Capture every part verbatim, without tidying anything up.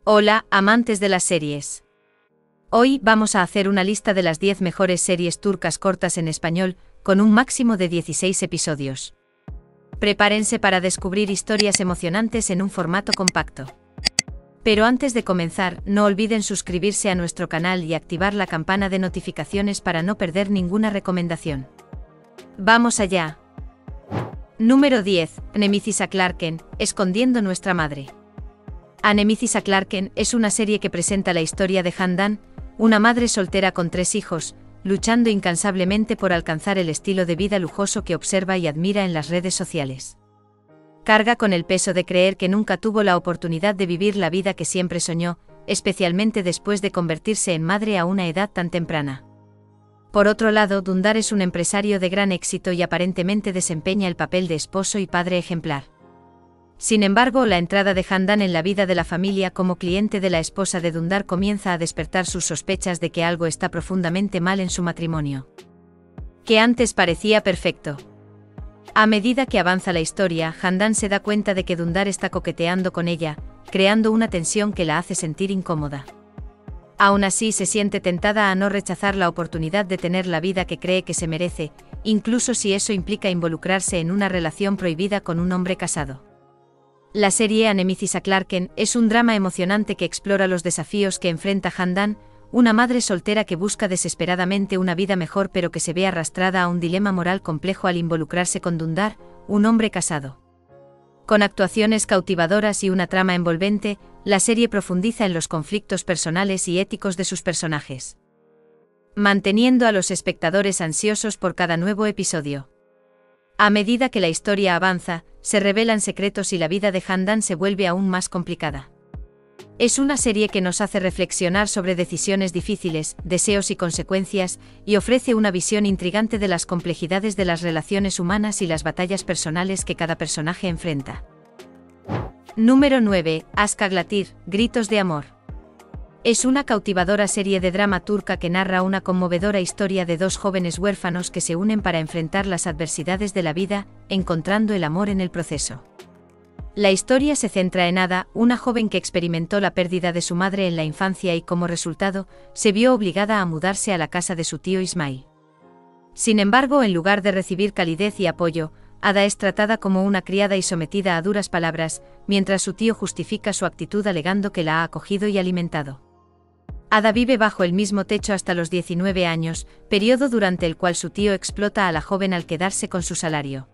Hola, amantes de las series. Hoy vamos a hacer una lista de las diez mejores series turcas cortas en español, con un máximo de dieciséis episodios. Prepárense para descubrir historias emocionantes en un formato compacto. Pero antes de comenzar, no olviden suscribirse a nuestro canal y activar la campana de notificaciones para no perder ninguna recomendación. ¡Vamos allá! Número diez. Nemesis Clarken, escondiendo nuestra madre. Nemesis Clarken es una serie que presenta la historia de Handan, una madre soltera con tres hijos, luchando incansablemente por alcanzar el estilo de vida lujoso que observa y admira en las redes sociales. Carga con el peso de creer que nunca tuvo la oportunidad de vivir la vida que siempre soñó, especialmente después de convertirse en madre a una edad tan temprana. Por otro lado, Dündar es un empresario de gran éxito y aparentemente desempeña el papel de esposo y padre ejemplar. Sin embargo, la entrada de Handan en la vida de la familia como cliente de la esposa de Dündar comienza a despertar sus sospechas de que algo está profundamente mal en su matrimonio, que antes parecía perfecto. A medida que avanza la historia, Handan se da cuenta de que Dündar está coqueteando con ella, creando una tensión que la hace sentir incómoda. Aún así, se siente tentada a no rechazar la oportunidad de tener la vida que cree que se merece, incluso si eso implica involucrarse en una relación prohibida con un hombre casado. La serie Nemesis Clarken es un drama emocionante que explora los desafíos que enfrenta Handan, una madre soltera que busca desesperadamente una vida mejor pero que se ve arrastrada a un dilema moral complejo al involucrarse con Dündar, un hombre casado. Con actuaciones cautivadoras y una trama envolvente, la serie profundiza en los conflictos personales y éticos de sus personajes, manteniendo a los espectadores ansiosos por cada nuevo episodio. A medida que la historia avanza, se revelan secretos y la vida de Handan se vuelve aún más complicada. Es una serie que nos hace reflexionar sobre decisiones difíciles, deseos y consecuencias, y ofrece una visión intrigante de las complejidades de las relaciones humanas y las batallas personales que cada personaje enfrenta. Número nueve. Aşk Ağlatır, Gritos de Amor. Es una cautivadora serie de drama turca que narra una conmovedora historia de dos jóvenes huérfanos que se unen para enfrentar las adversidades de la vida, encontrando el amor en el proceso. La historia se centra en Ada, una joven que experimentó la pérdida de su madre en la infancia y como resultado, se vio obligada a mudarse a la casa de su tío Ismail. Sin embargo, en lugar de recibir calidez y apoyo, Ada es tratada como una criada y sometida a duras palabras, mientras su tío justifica su actitud alegando que la ha acogido y alimentado. Ada vive bajo el mismo techo hasta los diecinueve años, periodo durante el cual su tío explota a la joven al quedarse con su salario.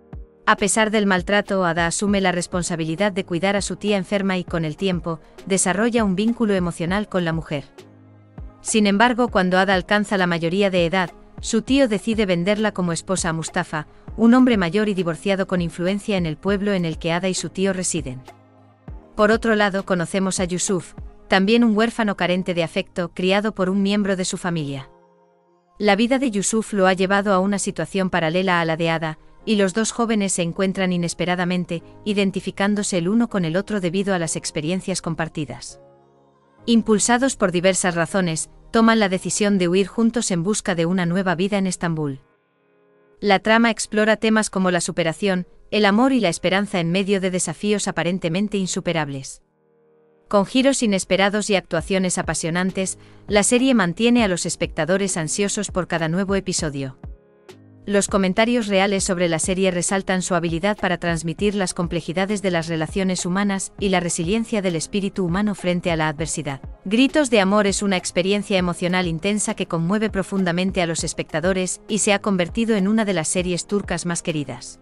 A pesar del maltrato, Ada asume la responsabilidad de cuidar a su tía enferma y con el tiempo, desarrolla un vínculo emocional con la mujer. Sin embargo, cuando Ada alcanza la mayoría de edad, su tío decide venderla como esposa a Mustafa, un hombre mayor y divorciado con influencia en el pueblo en el que Ada y su tío residen. Por otro lado, conocemos a Yusuf, también un huérfano carente de afecto, criado por un miembro de su familia. La vida de Yusuf lo ha llevado a una situación paralela a la de Ada, y los dos jóvenes se encuentran inesperadamente, identificándose el uno con el otro debido a las experiencias compartidas. Impulsados por diversas razones, toman la decisión de huir juntos en busca de una nueva vida en Estambul. La trama explora temas como la superación, el amor y la esperanza en medio de desafíos aparentemente insuperables. Con giros inesperados y actuaciones apasionantes, la serie mantiene a los espectadores ansiosos por cada nuevo episodio. Los comentarios reales sobre la serie resaltan su habilidad para transmitir las complejidades de las relaciones humanas y la resiliencia del espíritu humano frente a la adversidad. Gritos de Amor es una experiencia emocional intensa que conmueve profundamente a los espectadores y se ha convertido en una de las series turcas más queridas.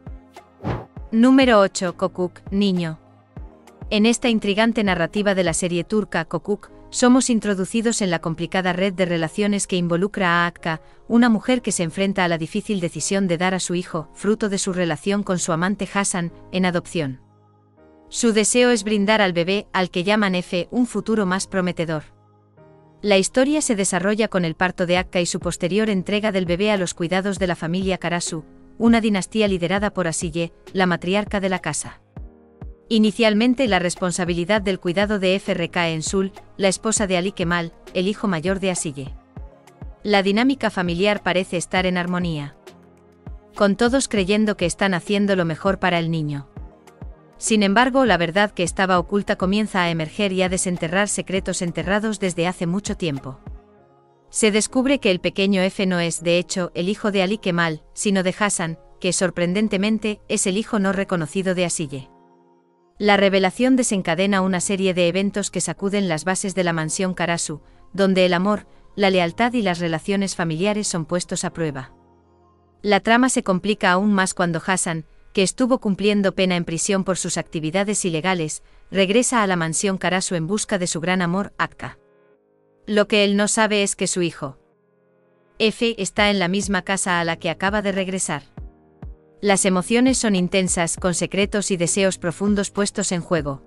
Número ocho. Kokuk, Niño. En esta intrigante narrativa de la serie turca Kokuk, somos introducidos en la complicada red de relaciones que involucra a Akka, una mujer que se enfrenta a la difícil decisión de dar a su hijo, fruto de su relación con su amante Hasan, en adopción. Su deseo es brindar al bebé, al que llaman Efe, un futuro más prometedor. La historia se desarrolla con el parto de Akka y su posterior entrega del bebé a los cuidados de la familia Karasu, una dinastía liderada por Asiye, la matriarca de la casa. Inicialmente la responsabilidad del cuidado de Efe recae en Sul, la esposa de Ali Kemal, el hijo mayor de Asiye. La dinámica familiar parece estar en armonía, con todos creyendo que están haciendo lo mejor para el niño. Sin embargo, la verdad que estaba oculta comienza a emerger y a desenterrar secretos enterrados desde hace mucho tiempo. Se descubre que el pequeño Efe no es, de hecho, el hijo de Ali Kemal, sino de Hassan, que sorprendentemente es el hijo no reconocido de Asille. La revelación desencadena una serie de eventos que sacuden las bases de la mansión Karasu, donde el amor, la lealtad y las relaciones familiares son puestos a prueba. La trama se complica aún más cuando Hassan, que estuvo cumpliendo pena en prisión por sus actividades ilegales, regresa a la mansión Karasu en busca de su gran amor, Akka. Lo que él no sabe es que su hijo, Efe, está en la misma casa a la que acaba de regresar. Las emociones son intensas, con secretos y deseos profundos puestos en juego.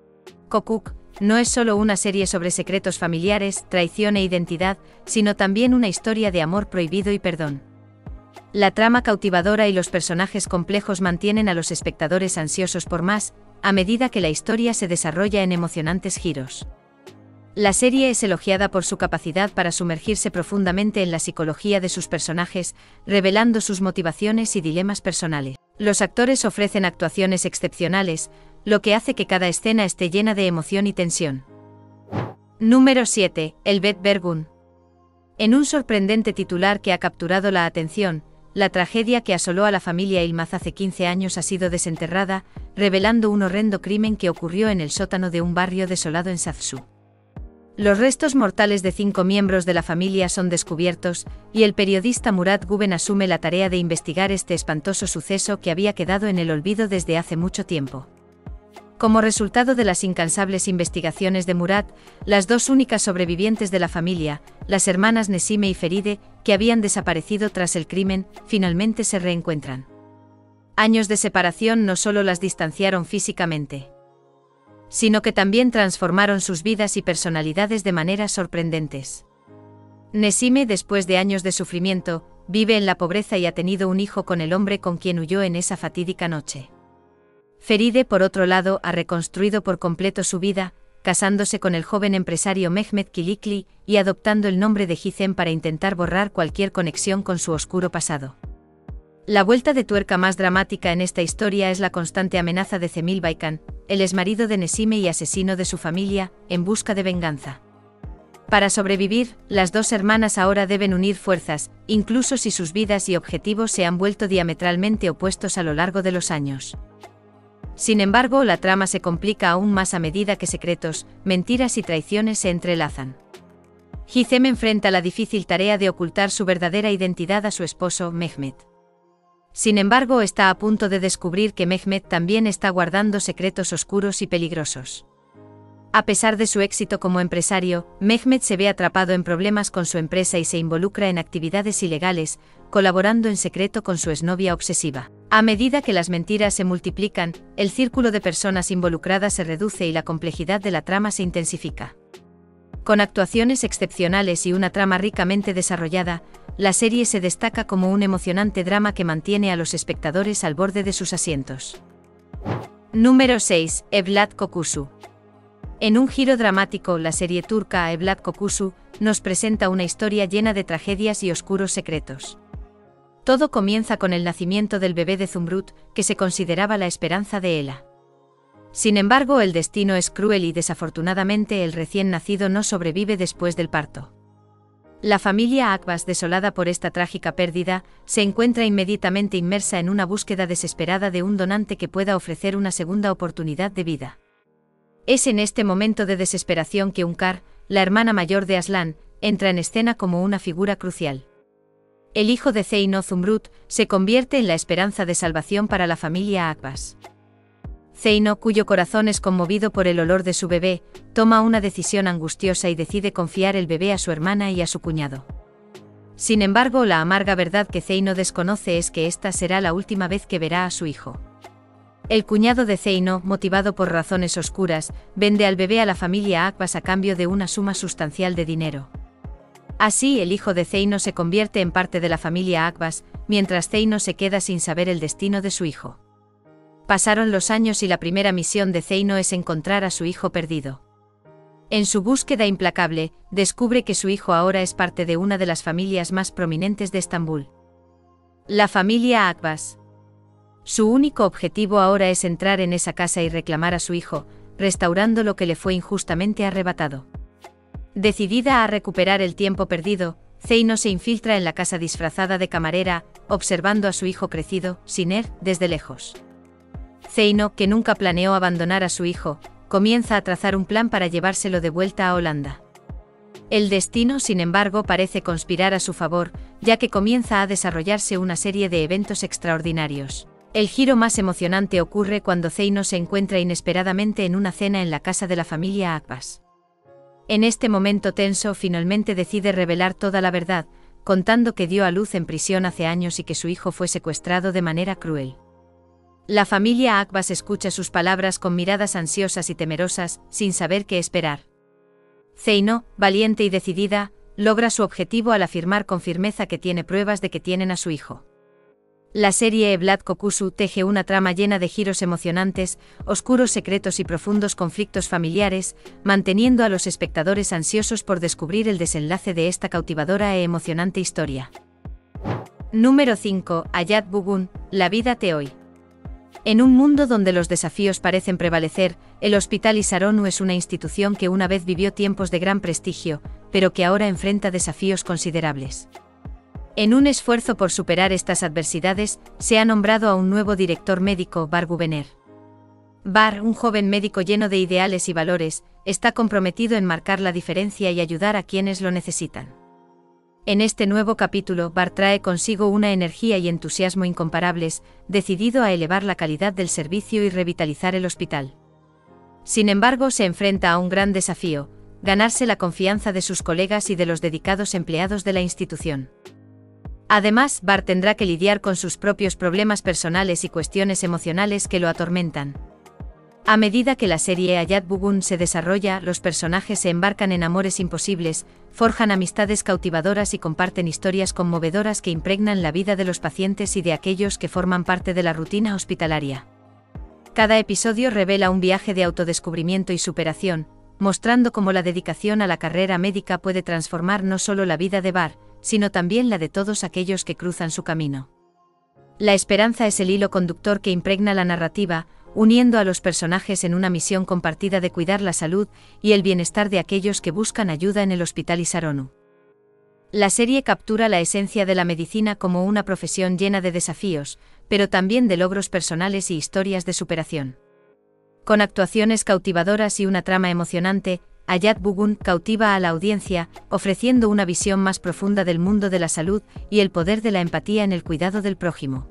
Kokuk no es solo una serie sobre secretos familiares, traición e identidad, sino también una historia de amor prohibido y perdón. La trama cautivadora y los personajes complejos mantienen a los espectadores ansiosos por más, a medida que la historia se desarrolla en emocionantes giros. La serie es elogiada por su capacidad para sumergirse profundamente en la psicología de sus personajes, revelando sus motivaciones y dilemas personales. Los actores ofrecen actuaciones excepcionales, lo que hace que cada escena esté llena de emoción y tensión. Número siete. El Bet Bergun. En un sorprendente titular que ha capturado la atención, la tragedia que asoló a la familia Yılmaz hace quince años ha sido desenterrada, revelando un horrendo crimen que ocurrió en el sótano de un barrio desolado en Safsu. Los restos mortales de cinco miembros de la familia son descubiertos, y el periodista Murat Guven asume la tarea de investigar este espantoso suceso que había quedado en el olvido desde hace mucho tiempo. Como resultado de las incansables investigaciones de Murat, las dos únicas sobrevivientes de la familia, las hermanas Nesime y Feride, que habían desaparecido tras el crimen, finalmente se reencuentran. Años de separación no solo las distanciaron físicamente, sino que también transformaron sus vidas y personalidades de maneras sorprendentes. Nesime, después de años de sufrimiento, vive en la pobreza y ha tenido un hijo con el hombre con quien huyó en esa fatídica noche. Feride, por otro lado, ha reconstruido por completo su vida, casándose con el joven empresario Mehmet Kilikli y adoptando el nombre de Gizem para intentar borrar cualquier conexión con su oscuro pasado. La vuelta de tuerca más dramática en esta historia es la constante amenaza de Cemil Baykan, el exmarido de Nesime y asesino de su familia, en busca de venganza. Para sobrevivir, las dos hermanas ahora deben unir fuerzas, incluso si sus vidas y objetivos se han vuelto diametralmente opuestos a lo largo de los años. Sin embargo, la trama se complica aún más a medida que secretos, mentiras y traiciones se entrelazan. Gizem enfrenta la difícil tarea de ocultar su verdadera identidad a su esposo, Mehmet. Sin embargo, está a punto de descubrir que Mehmet también está guardando secretos oscuros y peligrosos. A pesar de su éxito como empresario, Mehmet se ve atrapado en problemas con su empresa y se involucra en actividades ilegales, colaborando en secreto con su exnovia obsesiva. A medida que las mentiras se multiplican, el círculo de personas involucradas se reduce y la complejidad de la trama se intensifica. Con actuaciones excepcionales y una trama ricamente desarrollada, la serie se destaca como un emocionante drama que mantiene a los espectadores al borde de sus asientos. Número seis. Evlat Kokusu. En un giro dramático, la serie turca Evlat Kokusu nos presenta una historia llena de tragedias y oscuros secretos. Todo comienza con el nacimiento del bebé de Zumrut, que se consideraba la esperanza de Ela. Sin embargo, el destino es cruel y desafortunadamente el recién nacido no sobrevive después del parto. La familia Akbas, desolada por esta trágica pérdida, se encuentra inmediatamente inmersa en una búsqueda desesperada de un donante que pueda ofrecer una segunda oportunidad de vida. Es en este momento de desesperación que Unkar, la hermana mayor de Aslan, entra en escena como una figura crucial. El hijo de Zeyno, Zumrut, se convierte en la esperanza de salvación para la familia Akbas. Zeyno, cuyo corazón es conmovido por el olor de su bebé, toma una decisión angustiosa y decide confiar el bebé a su hermana y a su cuñado. Sin embargo, la amarga verdad que Zeyno desconoce es que esta será la última vez que verá a su hijo. El cuñado de Zeyno, motivado por razones oscuras, vende al bebé a la familia Akbas a cambio de una suma sustancial de dinero. Así, el hijo de Zeyno se convierte en parte de la familia Akbas, mientras Zeyno se queda sin saber el destino de su hijo. Pasaron los años y la primera misión de Zeyno es encontrar a su hijo perdido. En su búsqueda implacable, descubre que su hijo ahora es parte de una de las familias más prominentes de Estambul. La familia Akbas. Su único objetivo ahora es entrar en esa casa y reclamar a su hijo, restaurando lo que le fue injustamente arrebatado. Decidida a recuperar el tiempo perdido, Zeino se infiltra en la casa disfrazada de camarera, observando a su hijo crecido, Siner, desde lejos. Zeino, que nunca planeó abandonar a su hijo, comienza a trazar un plan para llevárselo de vuelta a Holanda. El destino, sin embargo, parece conspirar a su favor, ya que comienza a desarrollarse una serie de eventos extraordinarios. El giro más emocionante ocurre cuando Zeino se encuentra inesperadamente en una cena en la casa de la familia Akbas. En este momento tenso, finalmente decide revelar toda la verdad, contando que dio a luz en prisión hace años y que su hijo fue secuestrado de manera cruel. La familia Akbas escucha sus palabras con miradas ansiosas y temerosas, sin saber qué esperar. Zeino, valiente y decidida, logra su objetivo al afirmar con firmeza que tiene pruebas de que tienen a su hijo. La serie Vlad Kokusu teje una trama llena de giros emocionantes, oscuros secretos y profundos conflictos familiares, manteniendo a los espectadores ansiosos por descubrir el desenlace de esta cautivadora e emocionante historia. Número cinco. Hayat Bugun, La vida de hoy. En un mundo donde los desafíos parecen prevalecer, el Hospital Isaronu es una institución que una vez vivió tiempos de gran prestigio, pero que ahora enfrenta desafíos considerables. En un esfuerzo por superar estas adversidades, se ha nombrado a un nuevo director médico, Bar Guvener. Bar, un joven médico lleno de ideales y valores, está comprometido en marcar la diferencia y ayudar a quienes lo necesitan. En este nuevo capítulo, Bar trae consigo una energía y entusiasmo incomparables, decidido a elevar la calidad del servicio y revitalizar el hospital. Sin embargo, se enfrenta a un gran desafío: ganarse la confianza de sus colegas y de los dedicados empleados de la institución. Además, Bar tendrá que lidiar con sus propios problemas personales y cuestiones emocionales que lo atormentan. A medida que la serie Hayat Bugun se desarrolla, los personajes se embarcan en amores imposibles, forjan amistades cautivadoras y comparten historias conmovedoras que impregnan la vida de los pacientes y de aquellos que forman parte de la rutina hospitalaria. Cada episodio revela un viaje de autodescubrimiento y superación, mostrando cómo la dedicación a la carrera médica puede transformar no solo la vida de Bar, sino también la de todos aquellos que cruzan su camino. La esperanza es el hilo conductor que impregna la narrativa, uniendo a los personajes en una misión compartida de cuidar la salud y el bienestar de aquellos que buscan ayuda en el Hospital Isaronu. La serie captura la esencia de la medicina como una profesión llena de desafíos, pero también de logros personales y historias de superación. Con actuaciones cautivadoras y una trama emocionante, Hayat Bugun cautiva a la audiencia, ofreciendo una visión más profunda del mundo de la salud y el poder de la empatía en el cuidado del prójimo.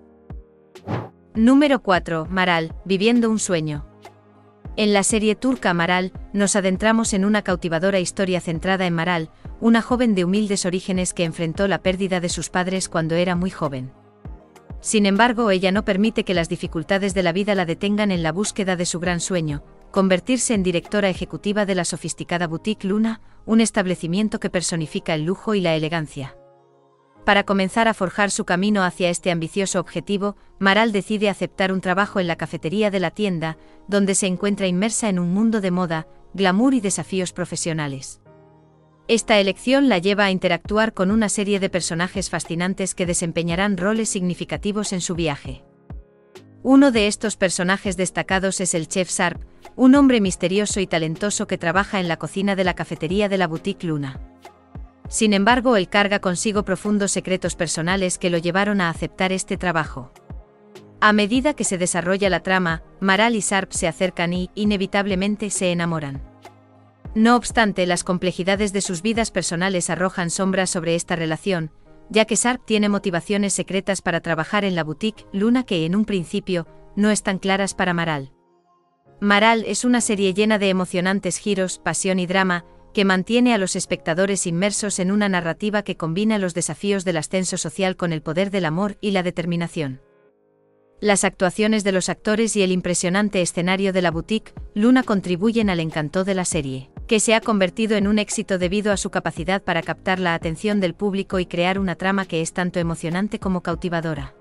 Número cuatro. Maral, viviendo un sueño. En la serie turca Maral, nos adentramos en una cautivadora historia centrada en Maral, una joven de humildes orígenes que enfrentó la pérdida de sus padres cuando era muy joven. Sin embargo, ella no permite que las dificultades de la vida la detengan en la búsqueda de su gran sueño: convertirse en directora ejecutiva de la sofisticada boutique Luna, un establecimiento que personifica el lujo y la elegancia. Para comenzar a forjar su camino hacia este ambicioso objetivo, Maral decide aceptar un trabajo en la cafetería de la tienda, donde se encuentra inmersa en un mundo de moda, glamour y desafíos profesionales. Esta elección la lleva a interactuar con una serie de personajes fascinantes que desempeñarán roles significativos en su viaje. Uno de estos personajes destacados es el chef Sarp, un hombre misterioso y talentoso que trabaja en la cocina de la cafetería de la boutique Luna. Sin embargo, él carga consigo profundos secretos personales que lo llevaron a aceptar este trabajo. A medida que se desarrolla la trama, Maral y Sarp se acercan y, inevitablemente, se enamoran. No obstante, las complejidades de sus vidas personales arrojan sombras sobre esta relación, ya que Sarp tiene motivaciones secretas para trabajar en la boutique Luna que, en un principio, no están claras para Maral. Maral es una serie llena de emocionantes giros, pasión y drama, que mantiene a los espectadores inmersos en una narrativa que combina los desafíos del ascenso social con el poder del amor y la determinación. Las actuaciones de los actores y el impresionante escenario de la boutique Luna contribuyen al encanto de la serie, que se ha convertido en un éxito debido a su capacidad para captar la atención del público y crear una trama que es tanto emocionante como cautivadora.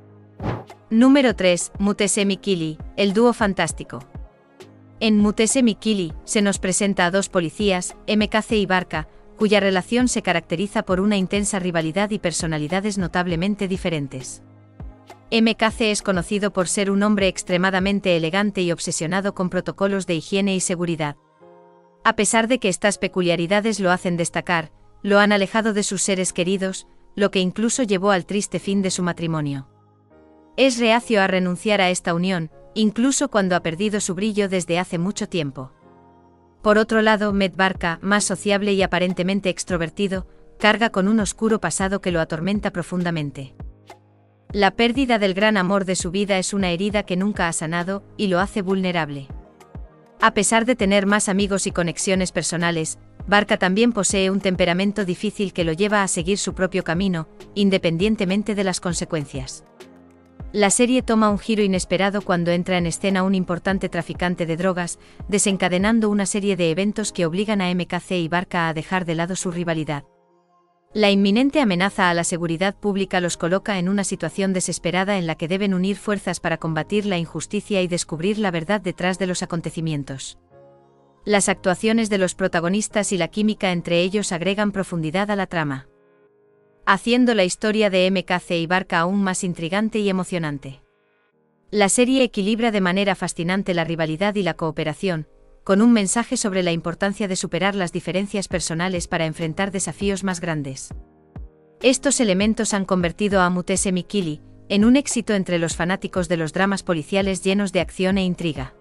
Número tres. Mutesemi Kili, el dúo fantástico. En Mutesemi Kili, se nos presenta a dos policías, M K C y Barka, cuya relación se caracteriza por una intensa rivalidad y personalidades notablemente diferentes. M K C es conocido por ser un hombre extremadamente elegante y obsesionado con protocolos de higiene y seguridad. A pesar de que estas peculiaridades lo hacen destacar, lo han alejado de sus seres queridos, lo que incluso llevó al triste fin de su matrimonio. Es reacio a renunciar a esta unión, incluso cuando ha perdido su brillo desde hace mucho tiempo. Por otro lado, Matt Barca, más sociable y aparentemente extrovertido, carga con un oscuro pasado que lo atormenta profundamente. La pérdida del gran amor de su vida es una herida que nunca ha sanado, y lo hace vulnerable. A pesar de tener más amigos y conexiones personales, Barca también posee un temperamento difícil que lo lleva a seguir su propio camino, independientemente de las consecuencias. La serie toma un giro inesperado cuando entra en escena un importante traficante de drogas, desencadenando una serie de eventos que obligan a M K C y Barca a dejar de lado su rivalidad. La inminente amenaza a la seguridad pública los coloca en una situación desesperada en la que deben unir fuerzas para combatir la injusticia y descubrir la verdad detrás de los acontecimientos. Las actuaciones de los protagonistas y la química entre ellos agregan profundidad a la trama, haciendo la historia de M K C y Barca aún más intrigante y emocionante. La serie equilibra de manera fascinante la rivalidad y la cooperación, con un mensaje sobre la importancia de superar las diferencias personales para enfrentar desafíos más grandes. Estos elementos han convertido a Mutese Mikili en un éxito entre los fanáticos de los dramas policiales llenos de acción e intriga.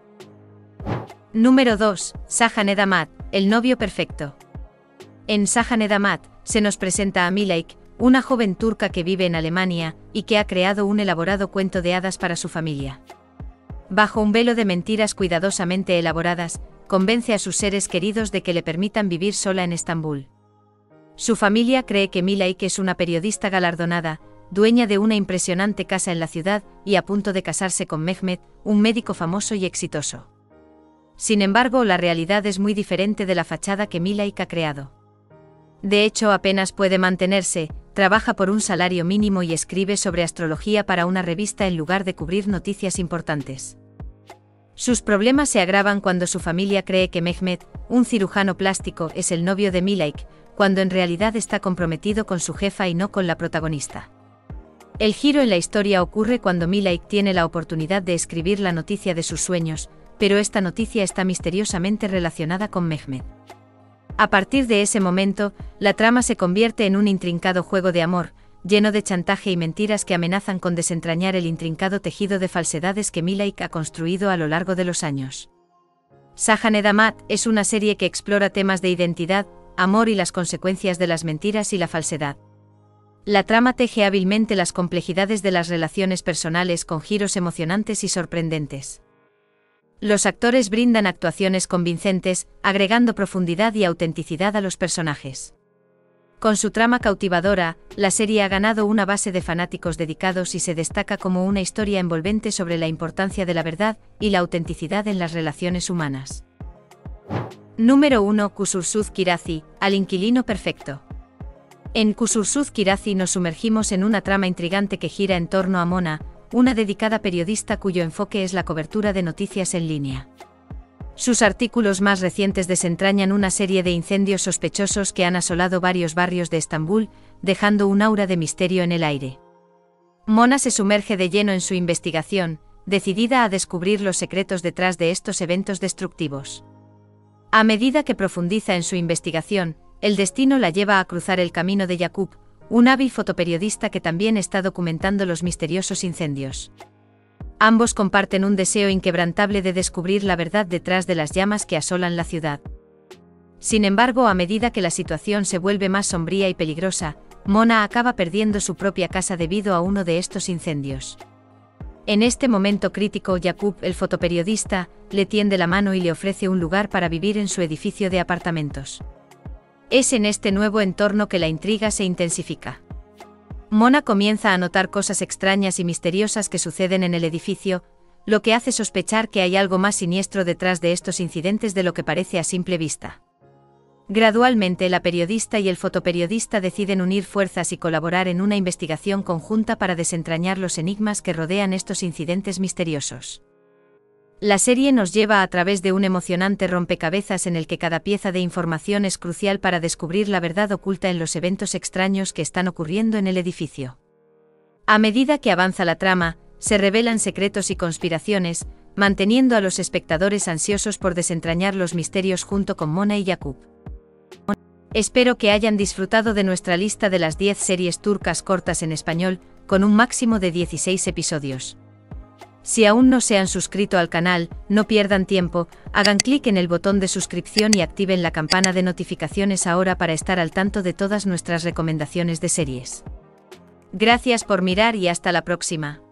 Número dos. Sahan Edamat, el novio perfecto. En Sahan Edamat, se nos presenta a Milaik, una joven turca que vive en Alemania y que ha creado un elaborado cuento de hadas para su familia. Bajo un velo de mentiras cuidadosamente elaboradas, convence a sus seres queridos de que le permitan vivir sola en Estambul. Su familia cree que Milaik es una periodista galardonada, dueña de una impresionante casa en la ciudad y a punto de casarse con Mehmet, un médico famoso y exitoso. Sin embargo, la realidad es muy diferente de la fachada que Milaik ha creado. De hecho, apenas puede mantenerse, trabaja por un salario mínimo y escribe sobre astrología para una revista en lugar de cubrir noticias importantes. Sus problemas se agravan cuando su familia cree que Mehmet, un cirujano plástico, es el novio de Milaik, cuando en realidad está comprometido con su jefa y no con la protagonista. El giro en la historia ocurre cuando Milaik tiene la oportunidad de escribir la noticia de sus sueños, pero esta noticia está misteriosamente relacionada con Mehmet. A partir de ese momento, la trama se convierte en un intrincado juego de amor, lleno de chantaje y mentiras que amenazan con desentrañar el intrincado tejido de falsedades que Milaik ha construido a lo largo de los años. Sahan Edamat es una serie que explora temas de identidad, amor y las consecuencias de las mentiras y la falsedad. La trama teje hábilmente las complejidades de las relaciones personales con giros emocionantes y sorprendentes. Los actores brindan actuaciones convincentes, agregando profundidad y autenticidad a los personajes. Con su trama cautivadora, la serie ha ganado una base de fanáticos dedicados y se destaca como una historia envolvente sobre la importancia de la verdad y la autenticidad en las relaciones humanas. Número uno. Kusursuz Kirazi, al inquilino perfecto. En Kusursuz Kirazi nos sumergimos en una trama intrigante que gira en torno a Mona, una dedicada periodista cuyo enfoque es la cobertura de noticias en línea. Sus artículos más recientes desentrañan una serie de incendios sospechosos que han asolado varios barrios de Estambul, dejando un aura de misterio en el aire. Mona se sumerge de lleno en su investigación, decidida a descubrir los secretos detrás de estos eventos destructivos. A medida que profundiza en su investigación, el destino la lleva a cruzar el camino de Jakub, un hábil fotoperiodista que también está documentando los misteriosos incendios. Ambos comparten un deseo inquebrantable de descubrir la verdad detrás de las llamas que asolan la ciudad. Sin embargo, a medida que la situación se vuelve más sombría y peligrosa, Mona acaba perdiendo su propia casa debido a uno de estos incendios. En este momento crítico, Jakub, el fotoperiodista, le tiende la mano y le ofrece un lugar para vivir en su edificio de apartamentos. Es en este nuevo entorno que la intriga se intensifica. Mona comienza a notar cosas extrañas y misteriosas que suceden en el edificio, lo que hace sospechar que hay algo más siniestro detrás de estos incidentes de lo que parece a simple vista. Gradualmente, la periodista y el fotoperiodista deciden unir fuerzas y colaborar en una investigación conjunta para desentrañar los enigmas que rodean estos incidentes misteriosos. La serie nos lleva a través de un emocionante rompecabezas en el que cada pieza de información es crucial para descubrir la verdad oculta en los eventos extraños que están ocurriendo en el edificio. A medida que avanza la trama, se revelan secretos y conspiraciones, manteniendo a los espectadores ansiosos por desentrañar los misterios junto con Mona y Jakub. Espero que hayan disfrutado de nuestra lista de las diez series turcas cortas en español, con un máximo de dieciséis episodios. Si aún no se han suscrito al canal, no pierdan tiempo, hagan clic en el botón de suscripción y activen la campana de notificaciones ahora para estar al tanto de todas nuestras recomendaciones de series. Gracias por mirar y hasta la próxima.